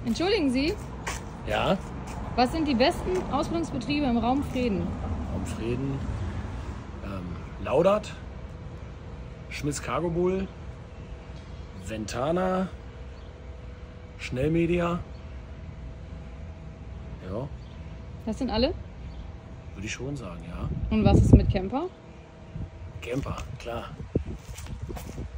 Entschuldigen Sie, Ja, was sind die besten Ausbildungsbetriebe im Raum Frieden? um Frieden. Laudert, Schmitz Cargo Bull, Ventana, Schnellmedia. Ja, Das sind alle? würde ich schon sagen, ja. Und was ist mit Camper? Camper, klar.